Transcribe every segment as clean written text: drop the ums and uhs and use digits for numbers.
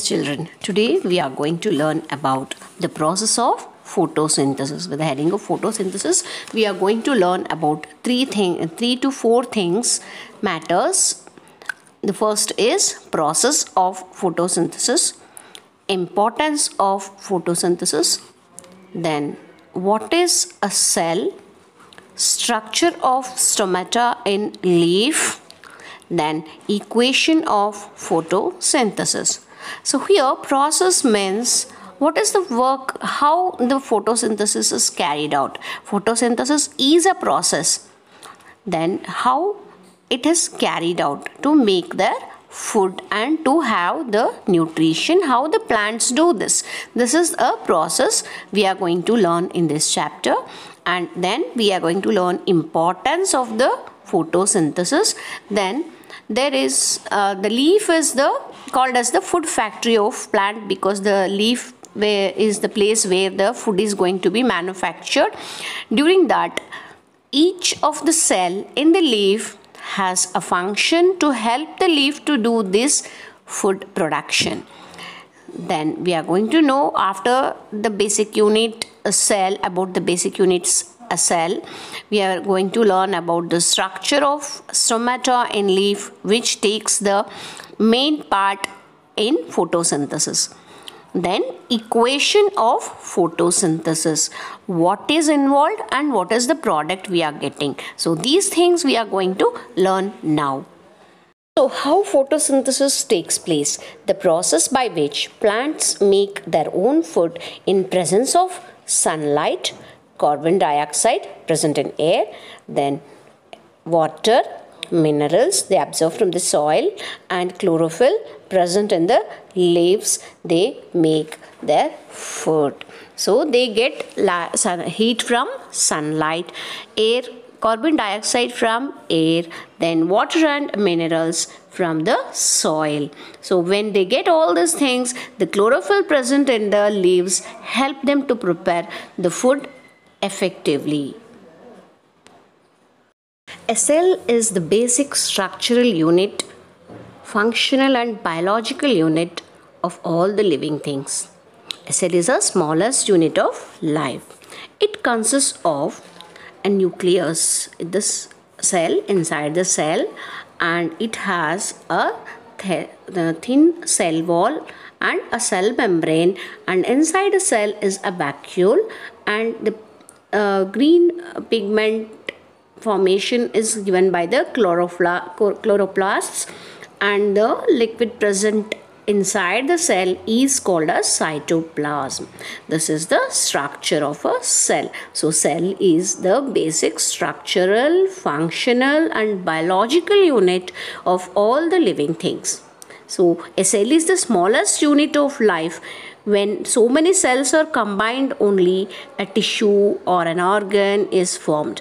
Children, today we are going to learn about the process of photosynthesis. With the heading of photosynthesis, we are going to learn about three to four things matters. The first is process of photosynthesis, importance of photosynthesis, then what is a cell, structure of stomata in leaf, then equation of photosynthesis. So here process means what is the work, how the photosynthesis is carried out. Photosynthesis is a process. Then how it is carried out to make the food and to have the nutrition, how the plants do this. This is a process we are going to learn in this chapter, and then we are going to learn importance of the photosynthesis. Then there is the leaf is called as the food factory of plant, because the leaf is the place where the food is going to be manufactured. During that, each of the cell in the leaf has a function to help the leaf to do this food production. Then we are going to know after the basic unit cell, about the basic units a cell. We are going to learn about the structure of stomata in leaf, which takes the main part in photosynthesis. Then equation of photosynthesis, what is involved and what is the product we are getting. So these things we are going to learn now. So how photosynthesis takes place? The process by which plants make their own food in presence of sunlight, carbon dioxide present in air, then water, minerals they absorb from the soil, and chlorophyll present in the leaves. They make their food. So they get heat from sunlight, air, carbon dioxide from air, then water and minerals from the soil. So when they get all these things, the chlorophyll present in the leaves help them to prepare the food effectively. A cell is the basic structural unit, functional and biological unit of all the living things. A cell is the smallest unit of life. It consists of a nucleus, this cell inside the cell, and it has a thin cell wall and a cell membrane, and inside the cell is a vacuole, and the green pigment formation is given by the chloroplasts, and the liquid present inside the cell is called as cytoplasm. This is the structure of a cell. So cell is the basic structural, functional and biological unit of all the living things. So a cell is the smallest unit of life. When so many cells are combined, only a tissue or an organ is formed.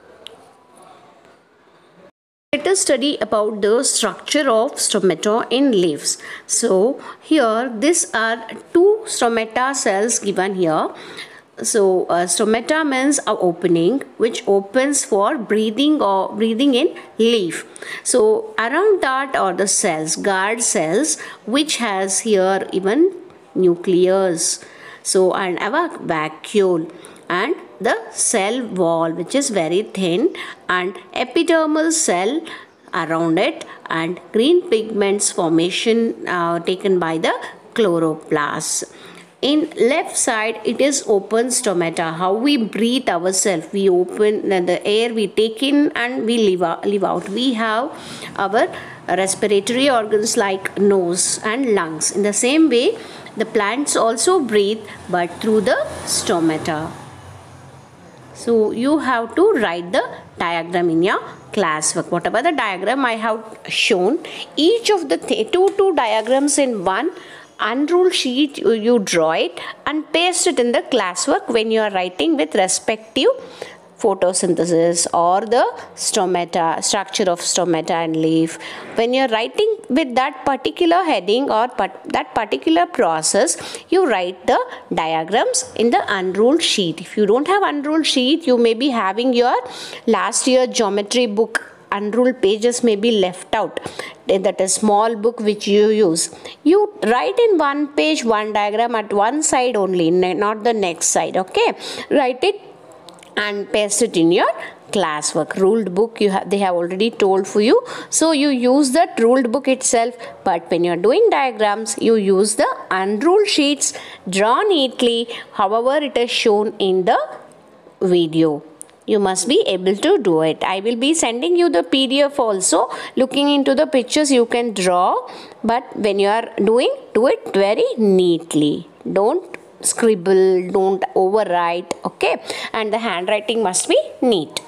Let us study about the structure of stomata in leaves. So here these are two stomata cells given here. So stomata means an opening which opens for breathing or breathing in leaf. So around that are the cells, guard cells, which has here even nucleus. So and our vacuole, and the cell wall which is very thin, and epidermal cell around it, and green pigments formation taken by the chloroplasts. In left side it is open stomata, how we breathe ourselves. We open the air we take in and we leave out. We have our respiratory organs like nose and lungs. In the same way the plants also breathe, but through the stomata. So you have to write the diagram in your classwork. Whatever the diagram I have shown, each of the two diagrams in one unruled sheet, you draw it and paste it in the classwork when you are writing with respective photosynthesis or the stomata, structure of stomata and leaf. When you are writing with that particular heading or that particular process, you write the diagrams in the unruled sheet. If you don't have unruled sheet, you may be having your last year geometry book unruled pages may be left out, that a small book which you use, you write in one page one diagram at one side only, not the next side. Okay, write it and paste it in your classwork. Ruled book they have already told for you, so you use that ruled book itself, but when you are doing diagrams you use the unruled sheets, draw neatly however it is shown in the video. You must be able to do it. I will be sending you the PDF also. Looking into the pictures you can draw, but when you are doing, do it very neatly. Don't scribble, don't overwrite. Okay, and the handwriting must be neat.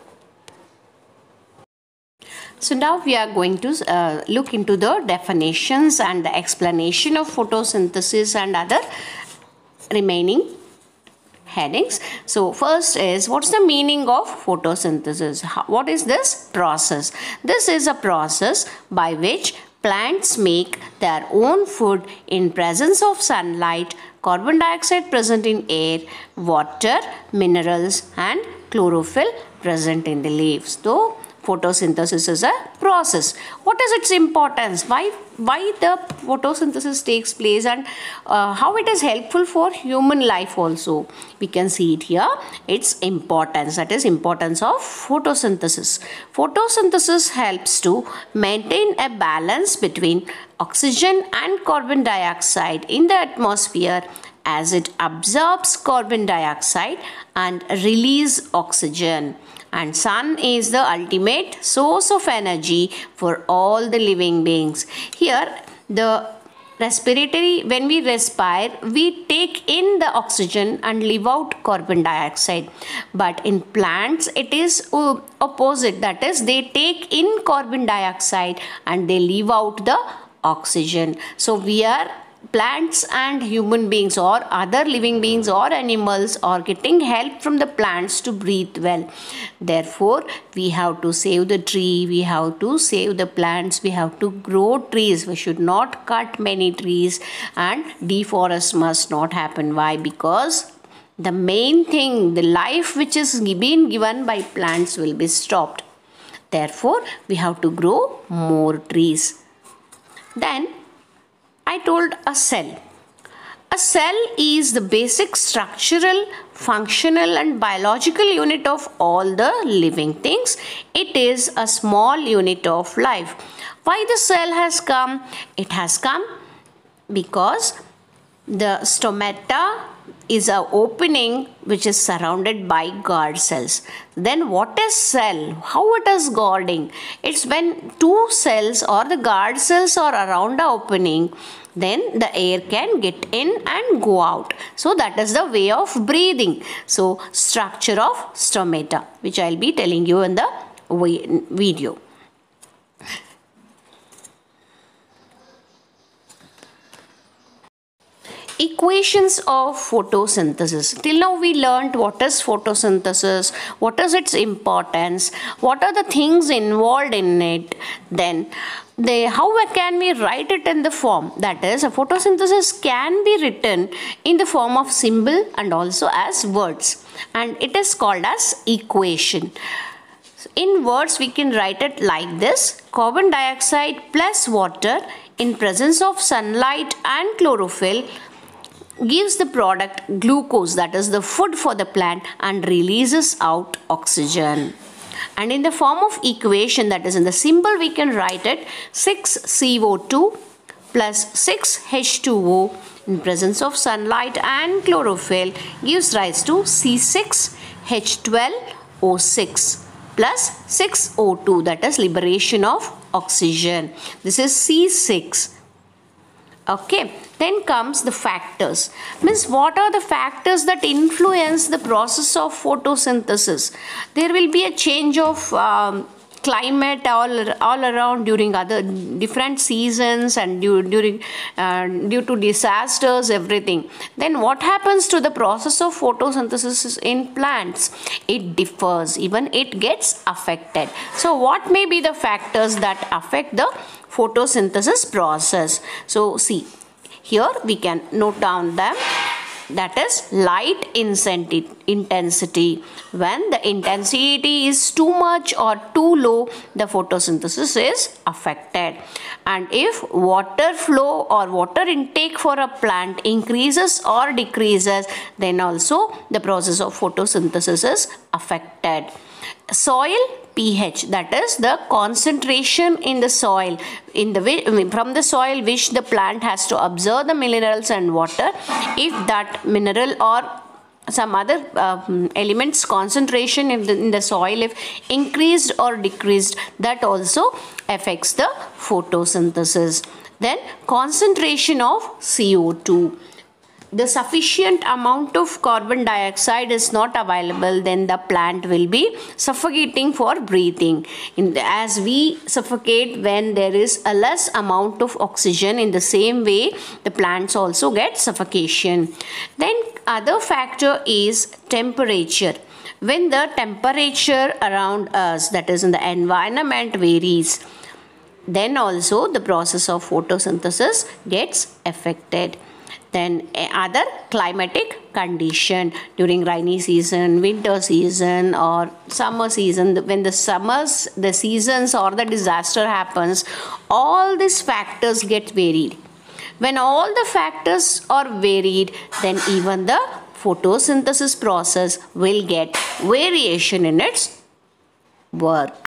So now we are going to look into the definitions and the explanation of photosynthesis and other remaining headings. So first is, what's the meaning of photosynthesis? What is this process? This is a process by which plants make their own food in presence of sunlight, carbon dioxide present in air, water, minerals and chlorophyll present in the leaves. So photosynthesis is a process. What is its importance? Why the photosynthesis takes place, and how it is helpful for human life also? We can see it here. Its importance, that is importance of photosynthesis. Photosynthesis helps to maintain a balance between oxygen and carbon dioxide in the atmosphere, as it absorbs carbon dioxide and release oxygen. And sun is the ultimate source of energy for all the living beings. Here the respiratory, when we respire, we take in the oxygen and leave out carbon dioxide. But in plants it is opposite, that is they take in carbon dioxide and they leave out the oxygen. So plants and human beings or other living beings or animals are getting help from the plants to breathe well. Therefore, we have to save the tree, we have to save the plants, we have to grow trees. We should not cut many trees, and deforestation must not happen. Why? Because the main thing, the life which is being given by plants will be stopped. Therefore, we have to grow more trees. Then I told a cell. A cell is the basic structural, functional and biological unit of all the living things. It is a small unit of life. Why the cell has come? It has come because the stomata is an opening which is surrounded by guard cells. Then what is cell? How it is guarding? It's when two cells or the guard cells are around the opening, then the air can get in and go out. So that is the way of breathing. So structure of stomata, which I will be telling you in the video. Equations of photosynthesis. Till now we learnt what is photosynthesis, what is its importance, what are the things involved in it. Then how can we write it in the form? That is, a photosynthesis can be written in the form of symbol and also as words, and it is called as equation. In words we can write it like this: carbon dioxide plus water in presence of sunlight and chlorophyll gives the product glucose, that is the food for the plant, and releases out oxygen. And in the form of equation, that is in the symbol, we can write it 6CO2 plus 6H2O in presence of sunlight and chlorophyll gives rise to C6H12O6 plus 6O2, that is liberation of oxygen. This is C6. Okay, then comes the factors. Means what are the factors that influence the process of photosynthesis? There will be a change of climate all around during other different seasons and due to disasters, everything. Then what happens to the process of photosynthesis in plants? It differs, even it gets affected. So what may be the factors that affect the photosynthesis process? So see, here we can note down them. that is light intensity. When the intensity is too much or too low, the photosynthesis is affected. And if water flow or water intake for a plant increases or decreases, then also the process of photosynthesis is affected. Soil pH, that is the concentration in the soil, from the soil which the plant has to absorb the minerals and water. If that mineral or some other elements concentration in the soil if increased or decreased, that also affects the photosynthesis. Then concentration of CO2. The sufficient amount of carbon dioxide is not available, then the plant will be suffocating for breathing. As we suffocate when there is a less amount of oxygen, in the same way the plants also get suffocation. Then other factor is temperature. When the temperature around us, that is in the environment, varies, then also the process of photosynthesis gets affected. Then other climatic condition during rainy season, winter season or summer season, when the seasons or the disaster happens, all these factors get varied. When all the factors are varied, then even the photosynthesis process will get variation in its work.